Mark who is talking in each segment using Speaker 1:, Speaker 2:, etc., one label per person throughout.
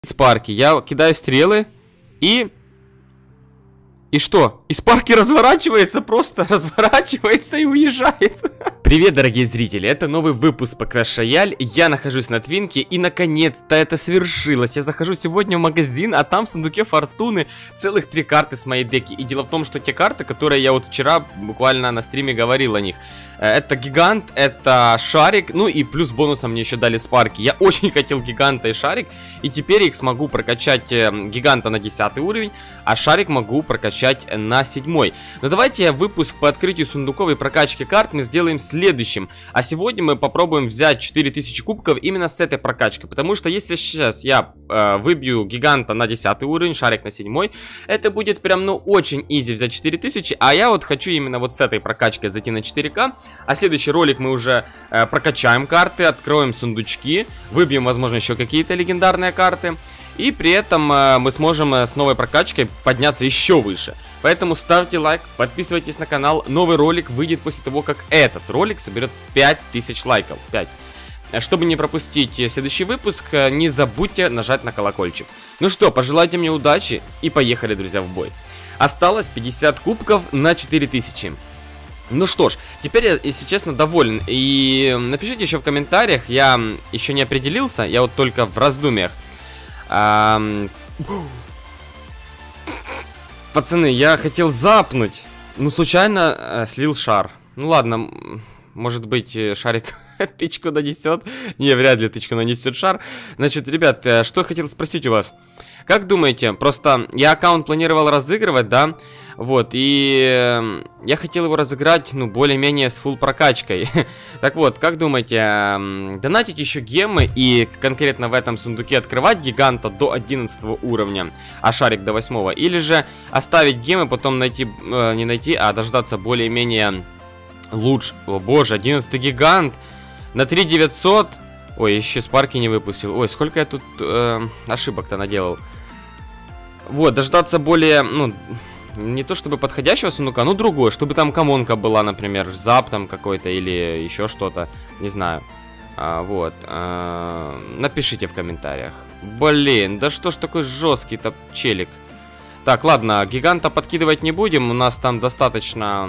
Speaker 1: Спарки. Я кидаю стрелы и... И что? И Спарки разворачивается, просто разворачивается и уезжает. Привет, дорогие зрители, это новый выпуск по Clash Royale. Я нахожусь на Твинке и наконец-то это свершилось. Я захожу сегодня в магазин, а там в сундуке фортуны целых 3 карты с моей деки. И дело в том, что те карты, которые я вот вчера буквально на стриме говорил о них. Это гигант, это шарик, ну и плюс бонусом мне еще дали спарки. Я очень хотел гиганта и шарик, и теперь их смогу прокачать гиганта на 10 уровень, а шарик могу прокачать на 7. Но давайте выпуск по открытию сундуков и прокачке карт мы сделаем следующим. А сегодня мы попробуем взять 4000 кубков именно с этой прокачкой, потому что если сейчас я выбью гиганта на 10 уровень, шарик на 7, это будет прям ну очень изи взять 4000, а я вот хочу именно вот с этой прокачкой зайти на 4К. А следующий ролик мы уже прокачаем карты, откроем сундучки, выбьем, возможно, еще какие-то легендарные карты. И при этом мы сможем с новой прокачкой подняться еще выше. Поэтому ставьте лайк, подписывайтесь на канал. Новый ролик выйдет после того, как этот ролик соберет 5000 лайков. 5. Чтобы не пропустить следующий выпуск, не забудьте нажать на колокольчик. Ну что, пожелайте мне удачи и поехали, друзья, в бой. Осталось 50 кубков на 4000. Ну что ж, теперь я, если честно, доволен. И напишите еще в комментариях, я еще не определился, я вот только в раздумьях. Пацаны, я хотел запнуть, но случайно слил шар. Ну ладно, может быть шарик тычку нанесет. Не, вряд ли тычку нанесет шар. Значит, ребят, что я хотел спросить у вас. Как думаете, просто я аккаунт планировал разыгрывать, да? Вот, и я хотел его разыграть, ну, более-менее с фулл прокачкой. Так вот, как думаете, донатить еще гемы и конкретно в этом сундуке открывать гиганта до 11 уровня, а шарик до 8? Или же оставить гемы, потом найти, не найти, а дождаться более-менее лучше. О боже, 11 гигант на 3900. Ой, еще спарки не выпустил. Ой, сколько я тут ошибок-то наделал. Вот, дождаться более, ну... Не то чтобы подходящего сундука, но другой, чтобы там комонка была, например, зап там какой-то или еще что-то, не знаю. Вот, напишите в комментариях. Блин, да что ж такой жесткий-то челик. Так, ладно, гиганта подкидывать не будем, у нас там достаточно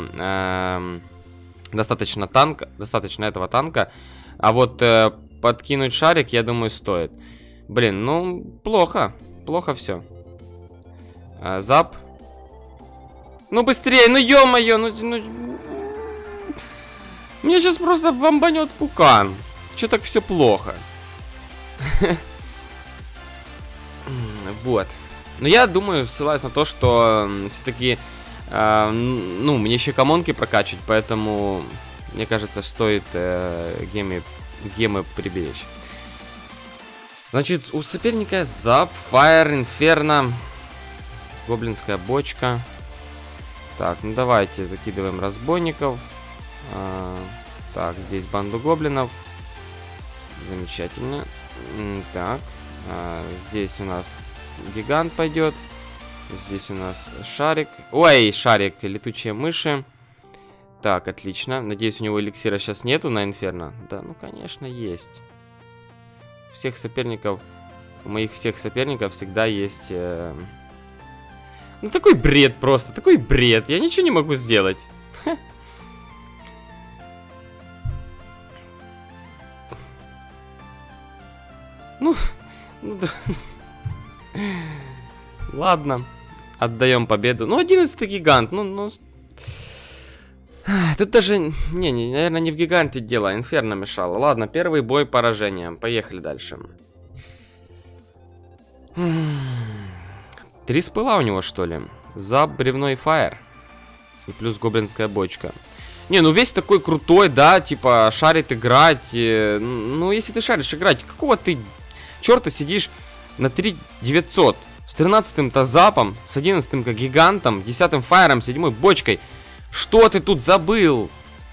Speaker 1: достаточно этого танка. А вот подкинуть шарик, я думаю, стоит. Блин, ну, плохо все. Зап. Ну быстрее, ну ё-моё, ну... Мне сейчас просто бомбанет пукан. Чё так все плохо? Вот. Но я думаю, ссылаюсь на то, что все-таки, ну, мне еще комонки прокачивать, поэтому, мне кажется, стоит гемы приберечь. Значит, у соперника Зап, Фаер, Инферно, гоблинская бочка. Так, ну давайте закидываем разбойников. Так, здесь банду гоблинов. Замечательно. Так, здесь у нас гигант пойдет. Здесь у нас шарик. Ой, шарик, летучие мыши. Так, отлично. Надеюсь, у него эликсира сейчас нету на Инферно. Да, ну конечно есть. У всех соперников, у моих всех соперников всегда есть... Ну такой бред просто, такой бред. Я ничего не могу сделать. Ну да. Ладно. Отдаем победу. Ну, 11-й гигант. Ну. Тут даже... Не, наверное, не в гиганте дело, а Инферно мешало. Ладно, первый бой поражением. Поехали дальше. 3 спыла у него, что ли? Зап, бревно и фаер. И плюс гоблинская бочка. Не, ну весь такой крутой, да, типа шарит играть. Ну, если ты шаришь играть, какого ты черта сидишь на 3900? С 13-м-то запом, с 11-м-ка гигантом, 10-м фаером, 7-й бочкой. Что ты тут забыл?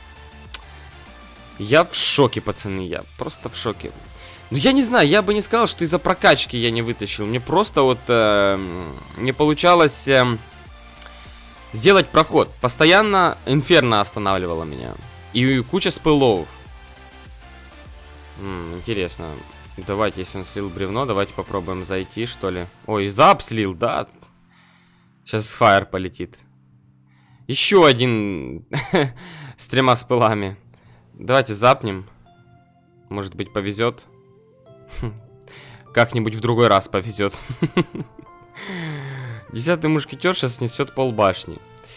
Speaker 1: Я в шоке, пацаны, я просто в шоке. Ну, я не знаю, я бы не сказал, что из-за прокачки я не вытащил. Мне просто вот не получалось сделать проход. Постоянно Инферно останавливало меня. И куча спылов. Интересно. Давайте, если он слил бревно, давайте попробуем зайти, что ли. Ой, зап слил, да. Сейчас фаер полетит. Еще один с 3 спылами. Давайте запнем. Может быть, повезет. Как-нибудь в другой раз повезет. 10-й мушкетер сейчас снесет полбашни.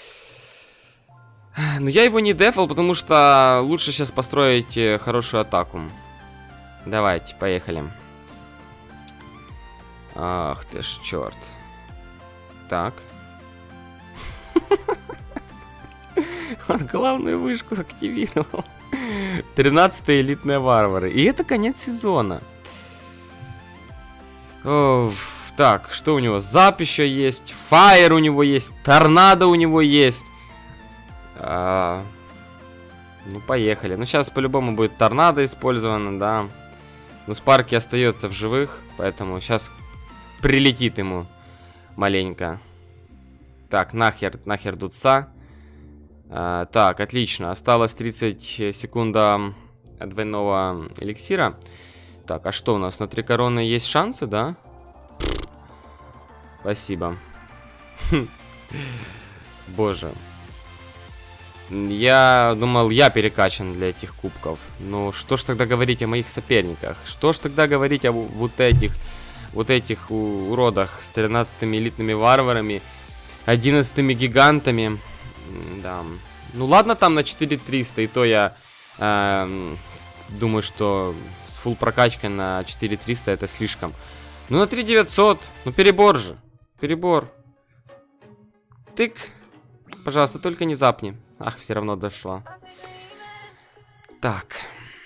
Speaker 1: Но я его не дефал, потому что лучше сейчас построить хорошую атаку. Давайте, поехали. Ах ты ж черт. Так. Он главную вышку активировал. 13-е элитные варвары. И это конец сезона. Оф, так, что у него? Зап еще есть. Фаер у него есть. Торнадо у него есть. Ну, поехали. Ну, сейчас по-любому будет торнадо использовано, да. Но Спарки остается в живых. Поэтому сейчас прилетит ему маленько. Так, нахер дутса. Так, отлично. Осталось 30 секунд до двойного эликсира. Так, а что у нас? На 3 короны есть шансы, да? Спасибо. Боже. Я думал, я перекачан для этих кубков. Ну, что ж тогда говорить о моих соперниках? Что ж тогда говорить о вот этих уродах с 13-ми элитными варварами, 11-ми гигантами? Да. Ну ладно, там на 4300, и то я думаю, что с фулл прокачкой на 4300 это слишком. Ну на 3900, ну перебор же. Перебор. Тык. Пожалуйста, только не запни. Ах, все равно дошло. Так.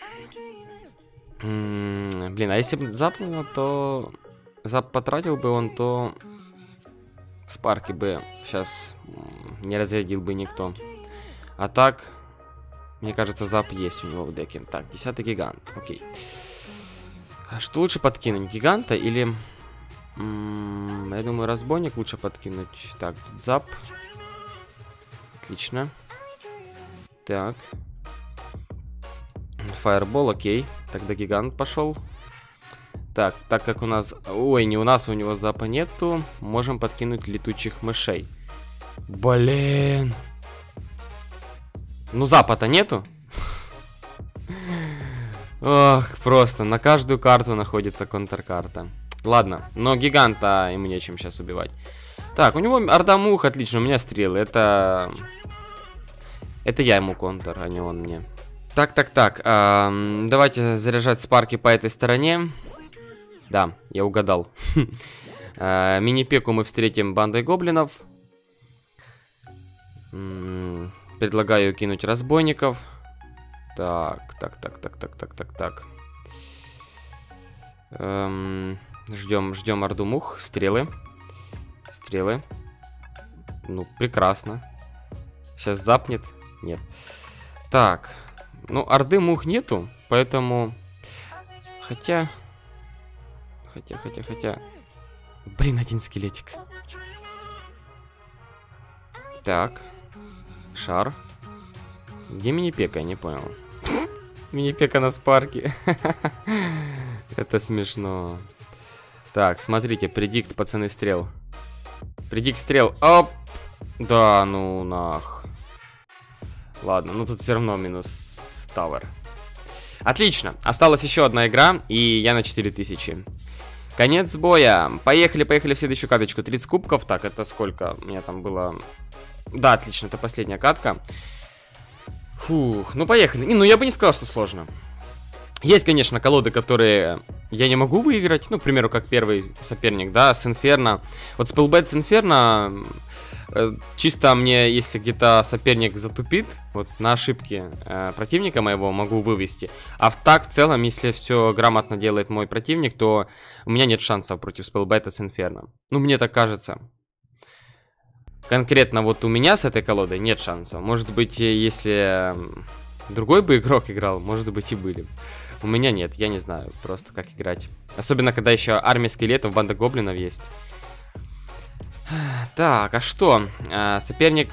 Speaker 1: Блин, а если бы запнуло, то... Зап потратил бы он, то... Спарки бы сейчас не разрядил бы никто. А так... Мне кажется, зап есть у него в деке. Так, 10-й гигант. Окей. А что лучше подкинуть? Гиганта или... я думаю, разбойник лучше подкинуть. Так, зап. Отлично. Так. Фаербол, окей. Тогда гигант пошел. Так, так как у нас... Ой, не у нас, у него запа нету. Можем подкинуть летучих мышей. Блин. Ну, запа-то нету. Ох, просто на каждую карту находится контркарта. Ладно, но гиганта ему нечем сейчас убивать. Так, у него орда мух, отлично, у меня стрелы. Это я ему контр, а не он мне. Так. Давайте заряжать спарки по этой стороне. Да, я угадал. Мини-пеку мы встретим бандой гоблинов. Предлагаю кинуть разбойников. Так. Ждем орду мух. Стрелы. Ну, прекрасно. Сейчас запнет. Нет. Так. Ну, орды мух нету, поэтому... Хотя... Блин, один скелетик. Так. Шар. Где мини-пека? Я не понял. Мини-пека на спарке. Это смешно. Так, смотрите, предикт, пацаны, стрел. Предикт стрел. Оп! Да, ну нах. Ладно, ну тут все равно минус тавер. Отлично, осталась еще одна игра, и я на 4000. Конец боя. Поехали в следующую каточку. 30 кубков. Так, это сколько? У меня там было... Да, отлично, это последняя катка. Фух, ну поехали. Ну я бы не сказал, что сложно. Есть, конечно, колоды, которые я не могу выиграть. Ну, к примеру, как первый соперник, да, с Инферно. Вот Spellbed с Инферно... Чисто мне, если где-то соперник затупит, вот на ошибки противника моего могу вывести. А так, в целом, если все грамотно делает мой противник, то у меня нет шансов против Spellbed с Инферно. Ну, мне так кажется. Конкретно вот у меня с этой колодой нет шансов. Может быть, если другой бы игрок играл, может быть, и были. У меня нет, я не знаю просто как играть. Особенно, когда еще армия скелетов, банда гоблинов есть. Так, а что? Соперник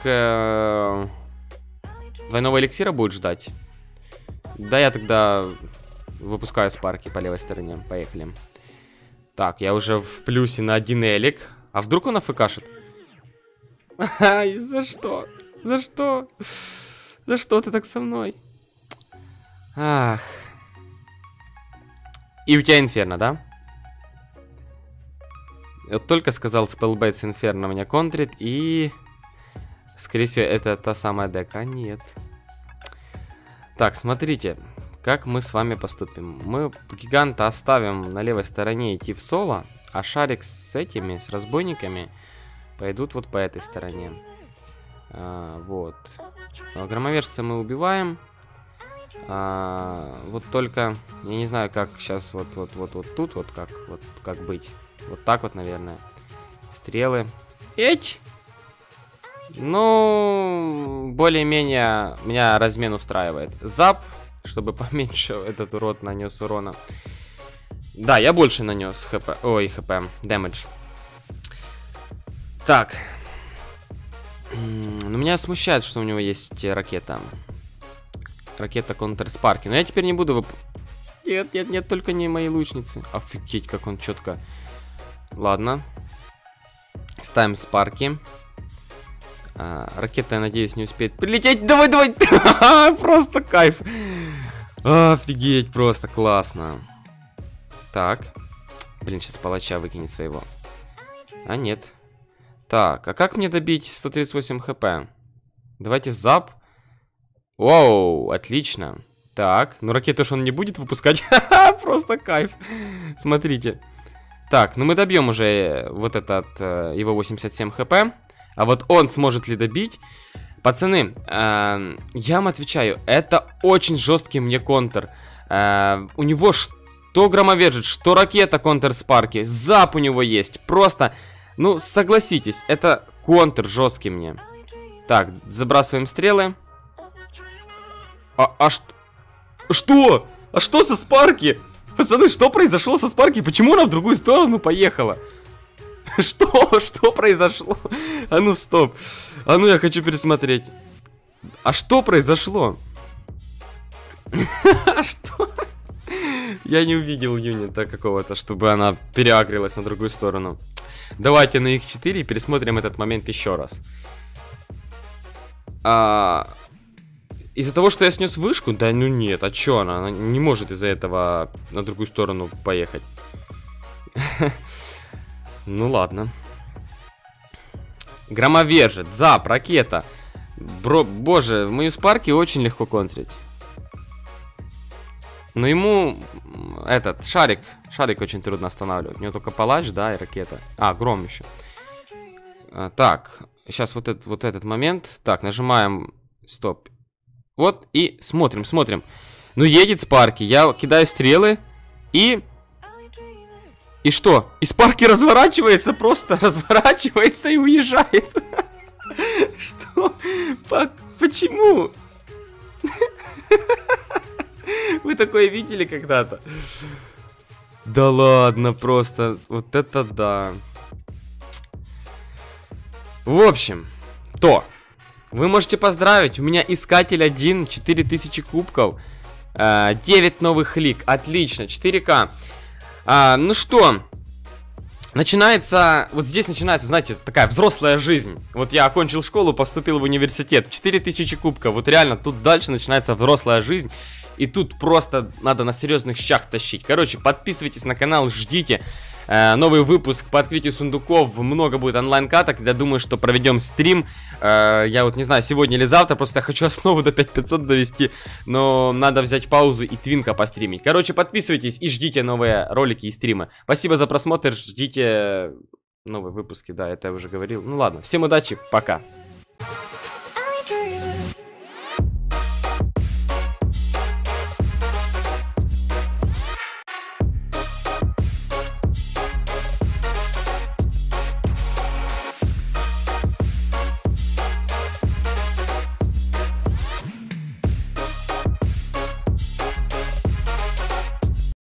Speaker 1: двойного эликсира будет ждать? Да, я тогда выпускаю спарки по левой стороне. Поехали. Так, я уже в плюсе на 1 элик. А вдруг он АФКшит? Ай, за что? За что? За что ты так со мной? Ах. И у тебя инферно, да? Я только сказал, Spellbaits инферно меня контрит, и... Скорее всего, это та самая дека. А нет. Так, смотрите, как мы с вами поступим. Мы гиганта оставим на левой стороне идти в соло, а шарик с этими, с разбойниками, пойдут вот по этой стороне. Вот. Громовержца мы убиваем. Вот только, я не знаю, как сейчас вот тут, вот как быть. Вот так вот, наверное. Стрелы. Эть! Ну, более-менее меня размен устраивает. Зап, чтобы поменьше этот урод нанес урона. Да, я больше нанес хп. Ой, хп. Дэмэдж. Так. Ну, меня смущает, что у него есть ракета. Ракета контрспарки. Но я теперь не буду Нет, только не мои лучницы. Офигеть, как он четко. Ладно. Ставим спарки. Ракета, я надеюсь, не успеет прилететь. Давай! Просто кайф. Офигеть, просто классно. Так. Блин, сейчас палача выкинет своего. А нет. Так, а как мне добить 138 хп? Давайте зап. Воу, отлично. Так, ну ракету ж он не будет выпускать. Просто кайф. Смотрите. Так, ну мы добьем уже вот этот, его 87 хп. А вот он сможет ли добить? Пацаны, я вам отвечаю, это очень жесткий мне контр. У него что громовержит, что ракета контр-спарки. Зап у него есть. Просто, ну согласитесь, это контр жесткий мне. Так, забрасываем стрелы. Что? А что со спарки? Пацаны, что произошло со спарки? Почему она в другую сторону поехала? Что произошло? А ну стоп. А ну я хочу пересмотреть. А что произошло? Что? Я не увидел юнита какого-то, чтобы она переагрилась на другую сторону. Давайте на их 4 пересмотрим этот момент еще раз. Из-за того, что я снес вышку? Да ну нет, а чё она не может из-за этого на другую сторону поехать. Ну ладно. Громовержит, зап, ракета. Боже, в мою спарки очень легко контрить. Но ему этот шарик очень трудно останавливать. У него только палач, да, и ракета. А, гром еще. Так, сейчас вот этот момент. Так, нажимаем стоп. Вот и смотрим. Ну едет спарки, я кидаю стрелы и... И что? И спарки разворачивается, просто разворачивается и уезжает. Что? Почему? Вы такое видели когда-то? Да ладно, просто. Вот это да. В общем, вы можете поздравить. У меня искатель 1, 4000 кубков, 9 новых лиг. Отлично, 4К. Ну что, начинается, вот здесь начинается, знаете, такая взрослая жизнь. Вот я окончил школу, поступил в университет, 4000 кубков, вот реально, тут дальше начинается взрослая жизнь. И тут просто надо на серьезных щах тащить. Короче, подписывайтесь на канал, ждите новый выпуск по открытию сундуков. Много будет онлайн-каток. Я думаю, что проведем стрим. Я вот не знаю, сегодня или завтра. Просто я хочу основу до 5500 довести. Но надо взять паузу и твинка постримить. Короче, подписывайтесь и ждите новые ролики и стримы. Спасибо за просмотр. Ждите новые выпуски. Да, это я уже говорил. Ну ладно, всем удачи, пока.